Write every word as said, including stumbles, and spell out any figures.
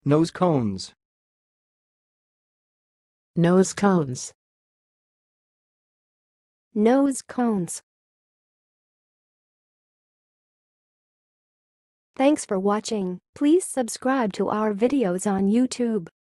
Nose cones. Nose cones. Nose cones. Thanks for watching. Please subscribe to our videos on YouTube.